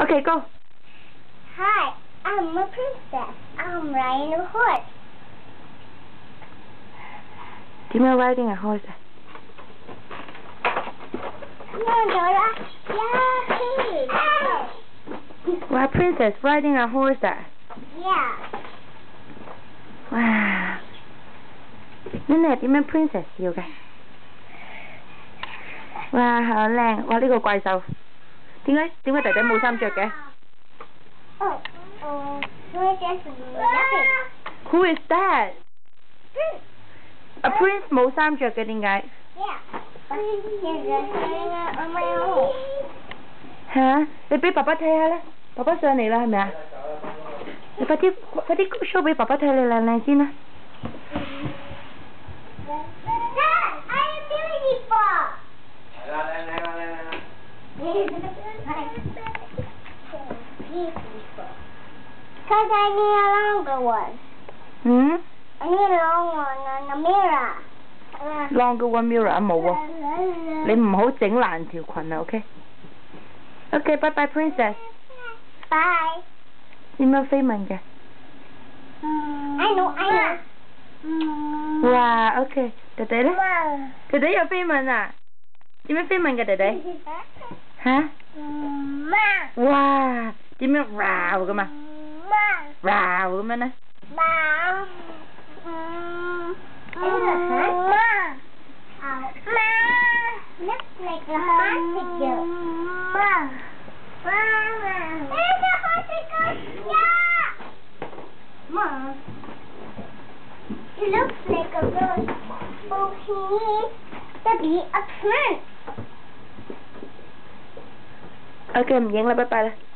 Okay, go. Hi, I'm a princess. I'm riding a horse. Do you know riding a horse? No, Dora. Yeah, Wow, princess riding a horse. yeah. Wow. Cái này點樣 princess 要嘅？哇，好靚！哇，呢個怪獸。點解弟弟冇衫着嘅 ？Who is that? A prince 冇衫着嘅點解？嚇！你俾爸爸睇下啦，爸爸上嚟啦係咪啊？你快啲 show 俾爸爸睇你靚靚先啦。 Because I need a longer one. I need a long one and a mirror. Longer one mirror 啊冇喎，你唔好整爛條裙啊 ，OK？OK， bye bye princess。 Bye。 點樣飛吻嘅？ I know。 哇 ，OK， 弟弟咧？弟弟有飛吻啊？點樣飛吻嘅弟弟？嚇？哇！點樣 wow 咁啊？wow 咁樣咧？ Looks like a bicycle. There's a bicycle. Yeah. Mom. It looks like a rose. Oh, he needs to be a prince. OK， 唔影啦，拜拜啦。